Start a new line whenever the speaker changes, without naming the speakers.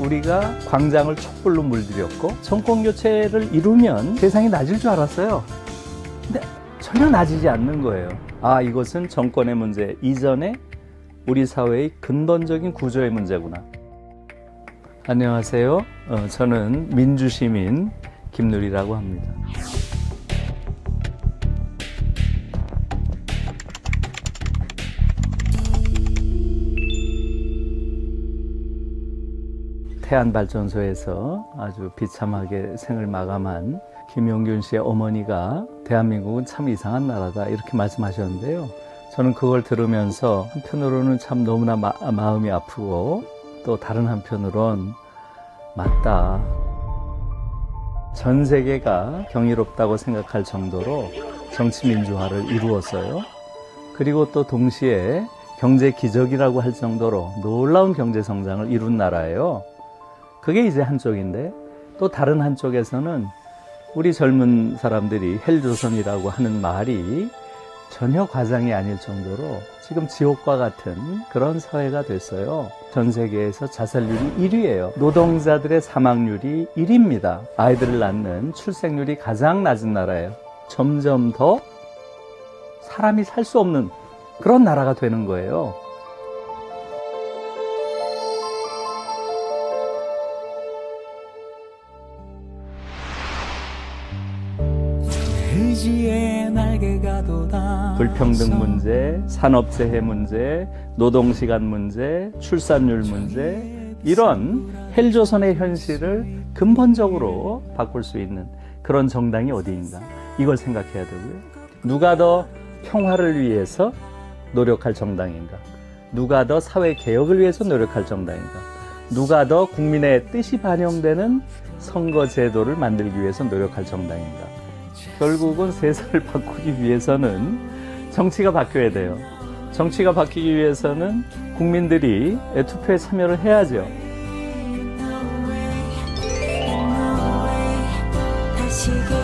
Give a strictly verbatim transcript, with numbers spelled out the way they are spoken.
우리가 광장을 촛불로 물들였고 정권 교체를 이루면 세상이 나아질 줄 알았어요. 근데 전혀 나아지지 않는 거예요. 아, 이것은 정권의 문제 이전에 우리 사회의 근본적인 구조의 문제구나. 안녕하세요. 어, 저는 민주시민 김누리라고 합니다. 태안발전소에서 아주 비참하게 생을 마감한 김용균 씨의 어머니가 대한민국은 참 이상한 나라다 이렇게 말씀하셨는데요. 저는 그걸 들으면서 한편으로는 참 너무나 마, 마음이 아프고 또 다른 한편으론 맞다. 전 세계가 경이롭다고 생각할 정도로 정치 민주화를 이루었어요. 그리고 또 동시에 경제 기적이라고 할 정도로 놀라운 경제 성장을 이룬 나라예요. 그게 이제 한쪽인데 또 다른 한쪽에서는 우리 젊은 사람들이 헬조선이라고 하는 말이 전혀 과장이 아닐 정도로 지금 지옥과 같은 그런 사회가 됐어요. 전 세계에서 자살률이 일 위예요. 노동자들의 사망률이 일 위입니다. 아이들을 낳는 출생률이 가장 낮은 나라예요. 점점 더 사람이 살 수 없는 그런 나라가 되는 거예요. 불평등 문제, 산업재해 문제, 노동시간 문제, 출산율 문제, 이런 헬조선의 현실을 근본적으로 바꿀 수 있는 그런 정당이 어디인가, 이걸 생각해야 되고요. 누가 더 평화를 위해서 노력할 정당인가, 누가 더 사회개혁을 위해서 노력할 정당인가, 누가 더 국민의 뜻이 반영되는 선거제도를 만들기 위해서 노력할 정당인가. 결국은 세상을 바꾸기 위해서는 정치가 바뀌어야 돼요. 정치가 바뀌기 위해서는 국민들이 투표에 참여를 해야죠.
다시